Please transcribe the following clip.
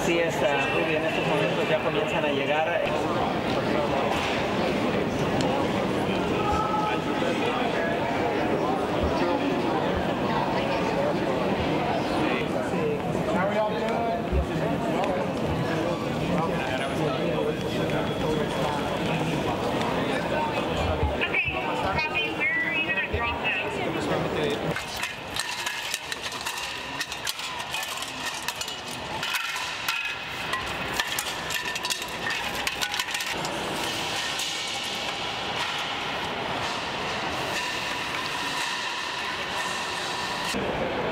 Así es, Ruby, en estos momentos ya comienzan a llegar. Okay.